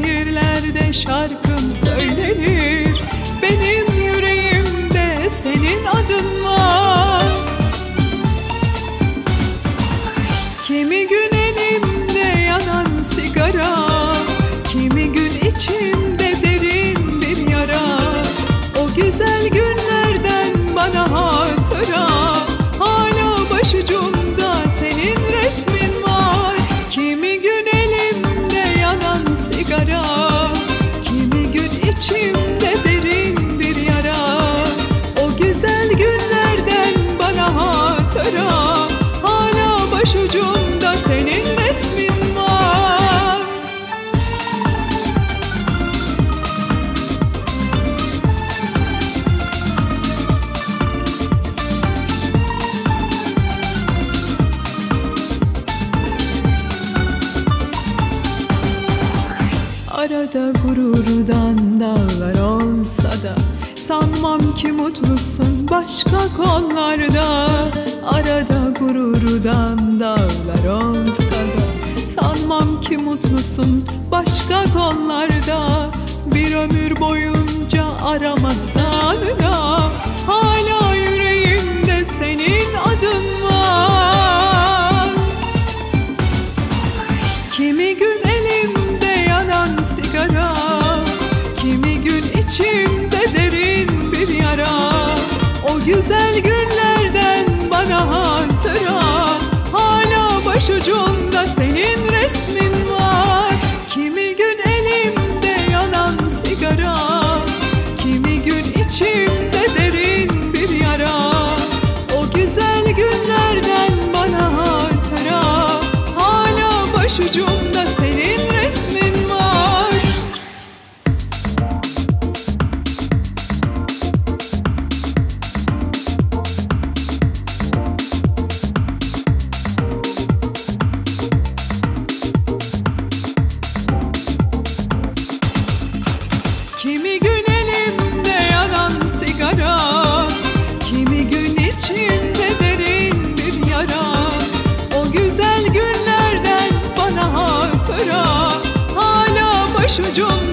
şehirlerde şarkım söylenir. Benim yüreğimde senin adın var. Kimi gün elimde yanan sigara, kimi gün içimde derin bir yara. O güzel günlerden bana hatıra, hala başucumda senin resmin var. Kimi gün elimde yanan sigara, kimi gün içimde derin bir yara. O güzel günlerden bana hatıra, hala başucumda senin resmin var. Arada gururdan dağlar olsa da sanmam ki mutlusun başka kollarda. Arada gururdan dağlar olsa da sanmam ki mutlusun başka kollarda. Bir ömür boyunca aramasan da hala yüreğimde senin adın var. Kimi gün elimde yanan sigara, kimi gün içimde derin bir yara. O güzel günlerden bana hatıra, hala başucumda senin resmin var. Kimi gün elimde yanan sigara, kimi gün içimde derin bir yara. O güzel günlerden bana hatıra, hala başucumda senin resmin var. Kimi gün elimde yanan sigara, kimi gün içimde derin bir yara. O güzel günlerden bana hatıra, hala başucumda